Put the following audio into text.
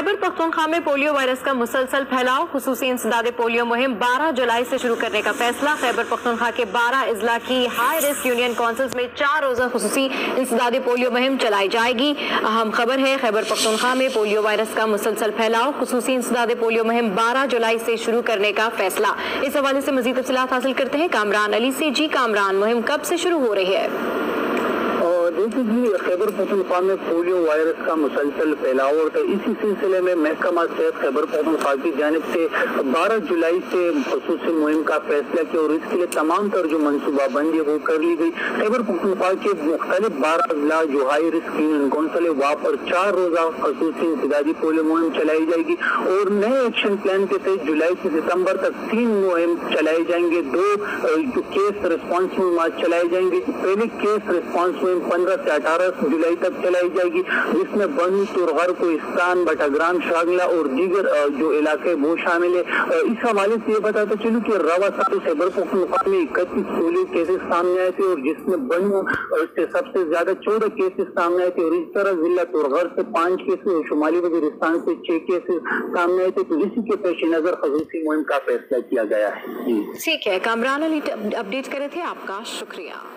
खैबर पख्तूनख्वा में polio virus का मुसलसल फैलाव, खुसूसी इंसदाद पोलियो मुहिम 12 जुलाई से शुरू करने का फैसला। खैबर पख्तूनख्वा के 12 अजला की हाई रिस्क यूनियन काउंसिल्स में 4 रोजा खुसूसी इंसदाद पोलियो मुहिम चलाई जाएगी। अहम खबर है, खैबर पख्तूनख्वा में पोलियो वायरस का मुसलसल फैलाव, खुसूसी इंसदाद पोलियो मुहिम 12 जुलाई से शुरू करने का फैसला। इस हवाले से मजीद तफसीलात हासिल करते हैं कामरान अली से। जी कामरान, मुहिम कब से शुरू हो रही है? देखिए जी, खैबर पख्तूनख्वा में पोलियो वायरस का मुसलसल फैलाव और इसी सिलसिले में महकमा सेहत खैबर पख्तूनख्वा की जानिब से 12 जुलाई से खुसूसी मुहिम का फैसला किया और इसके लिए तमाम तर जो मनसूबाबंदी वो कर ली गई। खैबर पख्तूनख्वा के मुख्तलिफ 12 अजला जो हाई रिस्क यूनियन काउंसिल है वहाँ पर 4 रोजा खुसूसी इंसदादी पोलियो मुहिम चलाई जाएगी और नए एक्शन प्लान के तहत जुलाई से सितम्बर तक 3 मुहिम चलाई जाएंगे। 2 केस रिस्पॉन्स मुहिम चलाई जाएंगी। पहले केस रिस्पॉन्स मुहिम 15 से 18 जुलाई तक चलाई जाएगी, जिसमें बंद, तुरगर, कोहिस्तान, बटाग्राम, शागला और दीगर जो इलाके वो शामिल है। इस हवाले से ये बताते चलूं कि रवा साल खैबर पख्तूनख्वा में 31 पोलियो केसेस सामने आए थे और जिसमें बनू से सबसे ज्यादा 14 केसेस सामने आए थे और इस तरह जिला तुरगर से 5 केसेस और शुमाली वजीरिस्तान से 6 केसेस सामने आए थे। तो इसी के पेश नजर खुसूसी मुहिम का फैसला किया गया है। ठीक है, कामरान अली अपडेट करे थे, आपका शुक्रिया।